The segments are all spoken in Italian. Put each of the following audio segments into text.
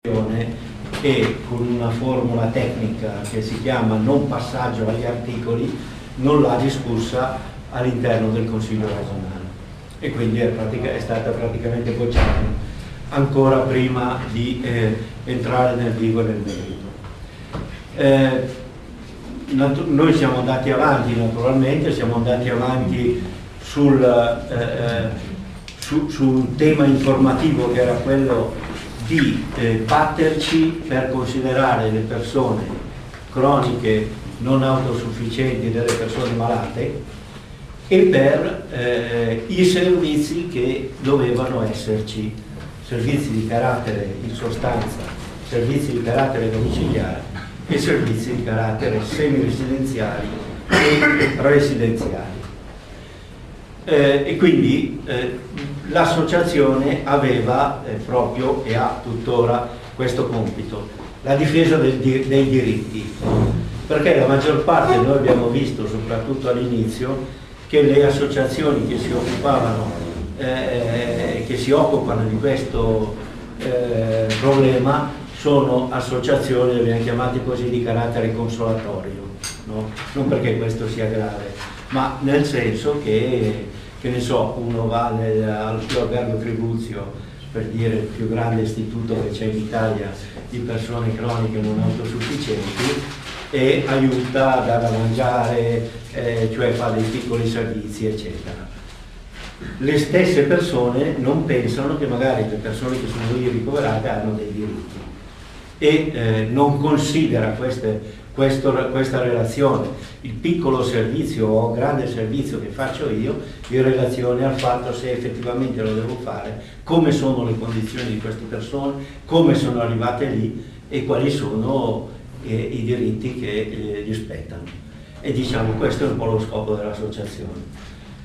e con una formula tecnica che si chiama non passaggio agli articoli non l'ha discussa all'interno del Consiglio regionale e quindi è stata praticamente bocciata ancora prima di entrare nel vivo e nel merito. Noi siamo andati avanti naturalmente, siamo andati avanti su un tema informativo che era quello di batterci per considerare le persone croniche non autosufficienti, delle persone malate, e per i servizi che dovevano esserci, servizi di carattere in sostanza, servizi di carattere domiciliare e servizi di carattere semiresidenziali e residenziali. E quindi l'associazione aveva proprio e ha tuttora questo compito, la difesa dei diritti, perché la maggior parte, noi abbiamo visto soprattutto all'inizio, che le associazioni che si occupavano, che si occupano di questo problema sono associazioni, le abbiamo chiamate così, di carattere consolatorio, no? Non perché questo sia grave, ma nel senso che ne so, uno va all'Albergo Tribuzio, per dire il più grande istituto che c'è in Italia di persone croniche non autosufficienti, e aiuta a dare da mangiare, cioè fa dei piccoli servizi, eccetera. Le stesse persone non pensano che magari le persone che sono lì ricoverate hanno dei diritti e non considera questa relazione, il piccolo servizio o grande servizio che faccio io, in relazione al fatto se effettivamente lo devo fare, come sono le condizioni di queste persone, come sono arrivate lì e quali sono i diritti che gli spettano. E diciamo, questo è un po' lo scopo dell'associazione.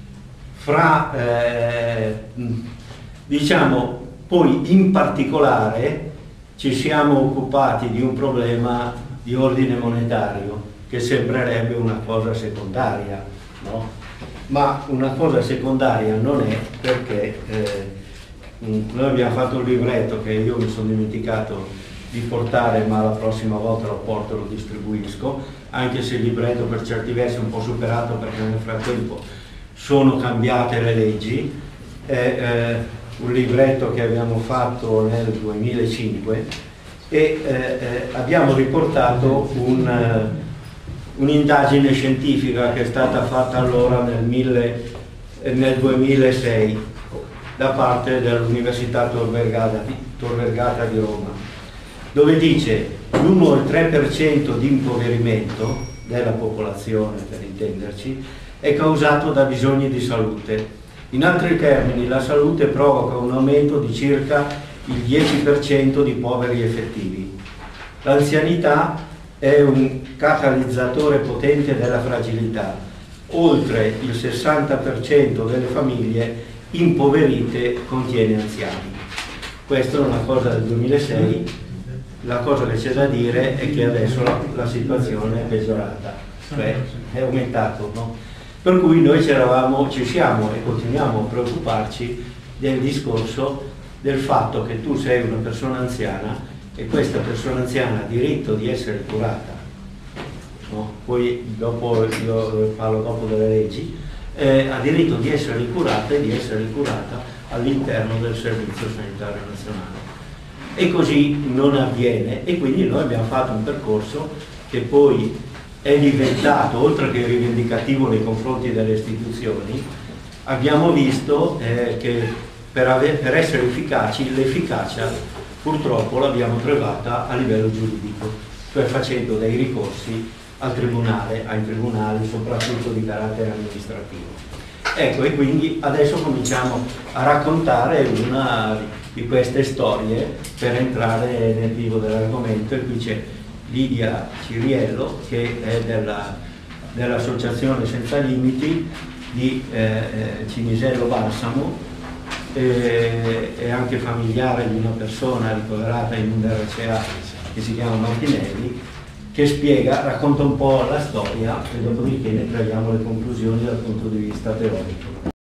Diciamo, poi in particolare ci siamo occupati di un problema di ordine monetario che sembrerebbe una cosa secondaria, no? Ma una cosa secondaria non è, perché noi abbiamo fatto un libretto che io mi sono dimenticato di portare, ma la prossima volta lo porto e lo distribuisco, anche se il libretto per certi versi è un po' superato perché nel frattempo sono cambiate le leggi. È un libretto che abbiamo fatto nel 2005 e abbiamo riportato un'indagine scientifica che è stata fatta allora nel 2006 da parte dell'Università Tor Vergata di Roma, dove dice l'1 o il 3% di impoverimento della popolazione, per intenderci, è causato da bisogni di salute. In altri termini, la salute provoca un aumento di circa il 10% di poveri effettivi. L'anzianità è un catalizzatore potente della fragilità. Oltre il 60% delle famiglie impoverite contiene anziani. Questa è una cosa del 2006. La cosa che c'è da dire è che adesso la situazione è peggiorata, cioè è aumentato, no? Per cui noi ci siamo e continuiamo a preoccuparci del discorso del fatto che tu sei una persona anziana e questa persona anziana ha diritto di essere curata, no? Poi dopo, io parlo dopo delle leggi, ha diritto di essere curata e di essere curata all'interno del Servizio Sanitario Nazionale. E così non avviene, e quindi noi abbiamo fatto un percorso che poi è diventato, oltre che rivendicativo nei confronti delle istituzioni, abbiamo visto che per essere efficaci, l'efficacia purtroppo l'abbiamo trovata a livello giuridico, cioè facendo dei ricorsi ai tribunali, soprattutto di carattere amministrativo. Ecco, e quindi adesso cominciamo a raccontare una di queste storie per entrare nel vivo dell'argomento, e qui c'è Lidia Ciriello, che è dell'Associazione Senza Limiti di Cinisello Balsamo, è anche familiare di una persona ricoverata in un RCA che si chiama Martinelli, che racconta un po' la storia e dopodiché ne traiamo le conclusioni dal punto di vista teorico.